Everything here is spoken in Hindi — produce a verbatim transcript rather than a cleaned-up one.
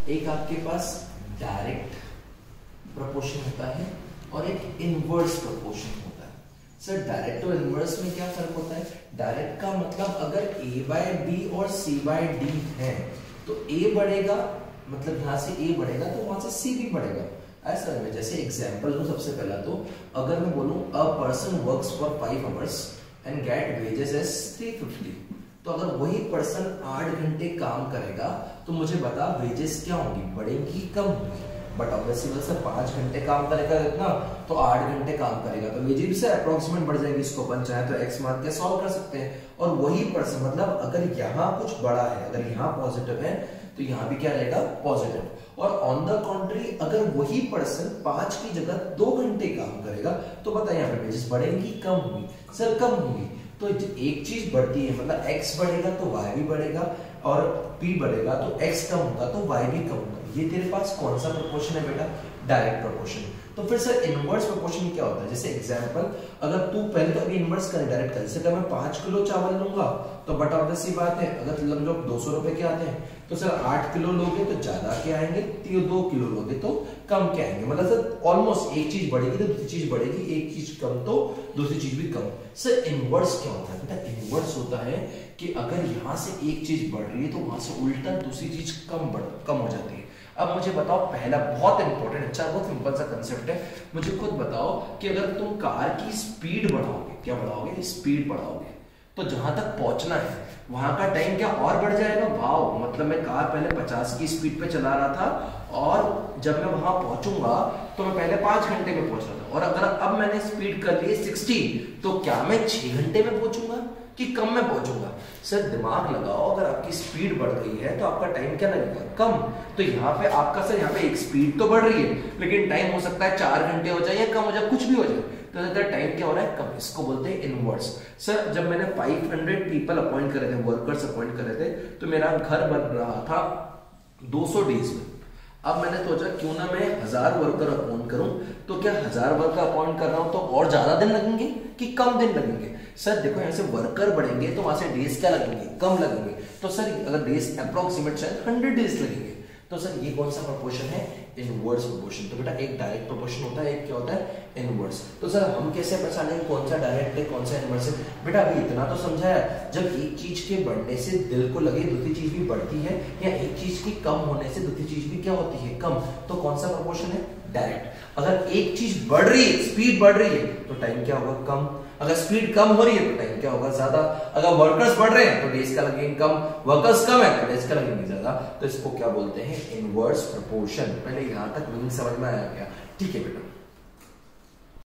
एक आपके पास डायरेक्ट प्रोपोर्शन होता है और एक इनवर्स प्रोपोर्शन होता है। सर डायरेक्ट और इनवर्स में क्या फर्क होता है? डायरेक्ट का मतलब अगर a बाय बी और c बाय डी है तो a बढ़ेगा, मतलब यहां से a बढ़ेगा तो वहां से c भी बढ़ेगा। ऐसा में जैसे एग्जांपल दूं, सबसे पहला तो अगर मैं बोलूं a person works for five hours and get wages as three fifty, तो अगर वही पर्सन आठ घंटे काम करेगा तो मुझे बता वेजेस क्या होंगी, बढ़ेंगी कम होंगी? बट ऑब्वियसली से पांच घंटे काम करेगा इतना तो आठ घंटे काम करेगा तो वेजेस से अप्रोक्सीमेट बढ़ जाएगी। इसको अपन चाहे तो एक्स मार्क के सॉल्व कर सकते हैं। और वही पर्सन मतलब अगर यहाँ कुछ बड़ा है, अगर यहाँ पॉजिटिव है तो यहाँ भी क्या रहेगा? पॉजिटिव। और ऑन द कॉन्ट्री अगर वही पर्सन पांच की जगह दो घंटे काम करेगा तो बताइए यहाँ पे वेजेस बढ़ेंगी कम होंगी? सर कम होंगी। तो एक चीज बढ़ती है मतलब x बढ़ेगा तो y भी बढ़ेगा और p बढ़ेगा तो x कम होगा तो y भी कम होगा। ये तेरे पास कौन सा प्रोपोर्शन है बेटा? Direct proportion. तो फिर सर इनवर्स प्रोपोर्शन क्या होता है? जैसे एग्जांपल अगर तू पहले तो अभी इनवर्स कर डायरेक्ट कर, जैसे अगर मैं पांच किलो चावल लूंगा तो बट ऑब्वियस सी बात है अगर हम लोग दो सौ रुपए के आते हैं तो सर आठ किलो लोगे तो ज्यादा के आएंगे, दो किलो लोगे तो कम के आएंगे। मतलब सर ऑलमोस्ट एक चीज बढ़ेगी तो दूसरी चीज बढ़ेगी, एक चीज कम तो दूसरी चीज भी कम। सर इनवर्स क्या होता है बेटा? इनवर्स होता है कि अगर यहाँ से एक चीज बढ़ रही है तो वहां से उल्टा दूसरी चीज कम बढ़ कम हो जाती है। अब मुझे बताओ, पहला बहुत इंपॉर्टेंट, अच्छा बहुत सिंपल सा कंसेप्ट है, मुझे खुद बताओ कि अगर तुम कार की स्पीड बढ़ाओगे, क्या बढ़ाओगे? स्पीड बढ़ाओगे तो जहां तक पहुंचना है वहां का टाइम क्या और बढ़ जाएगा? वाओ, मतलब मैं कार पहले पचास की स्पीड पे चला रहा था और जब मैं वहां पहुंचूंगा तो मैं पहले पांच घंटे में पहुंच रहा था और अगर अब मैंने स्पीड कर ली साठ तो क्या मैं छह घंटे में पहुंचूंगा कि कम में पहुंचूंगा? सर दिमाग लगाओ, अगर आपकी स्पीड बढ़ गई है तो आपका टाइम क्या लगेगा? कम। तो यहाँ पे आपका सर यहाँ पे एक स्पीड तो बढ़ रही है लेकिन टाइम हो सकता है चार घंटे हो जाए या कम हो जाए, कुछ भी हो जाए, तो टाइम क्या हो रहा है? कम। इसको बोलते हैं इनवर्स। सर जब मैंने पांच सौ पीपल अपॉइंट करे थे, वर्कर्स अपॉइंट करे थे, तो मेरा घर बन रहा था दो सौ डेज में। अब मैंने सोचा क्यों ना मैं हजार वर्कर अपॉइंट करूं, तो क्या हजार वर्कर अपॉइंट कर रहा हूं तो और ज्यादा दिन लगेंगे कि कम दिन लगेंगे? सर देखो यहाँ से वर्कर बढ़ेंगे तो वहां से डेज क्या लगेंगे? कम लगेंगे। तो सर अगर डेज अप्रोक्सीमेट शायद हंड्रेड डेज लगेंगे। तो सर ये कौन सा प्रोपोर्शन है? Inverse proportion. तो बेटा एक डायरेक्ट प्रोपोर्शन होता है, एक क्या होता है? इनवर्स। तो सर हम कैसे पहचानेंगे कौन सा डायरेक्ट है कौन सा इनवर्स है? बेटा अभी इतना तो समझाया, जब एक चीज के बढ़ने से दिल को लगे दूसरी चीज भी बढ़ती है या एक चीज की कम होने से दूसरी चीज भी क्या होती है? कम। तो कौन सा प्रोपोर्शन है? डायरेक्ट। अगर एक चीज बढ़ रही है, स्पीड बढ़ रही है तो टाइम क्या होगा? कम। अगर स्पीड कम हो रही है तो टाइम क्या होगा? ज्यादा। अगर वर्कर्स बढ़ रहे हैं तो डेज का लगेंगे कम, वर्कर्स कम है तो डेज का लगेंगे ज्यादा। तो इसको क्या बोलते हैं? Inverse proportion. पहले यहां तक मीनिंग समझ में आया क्या? ठीक है बेटा।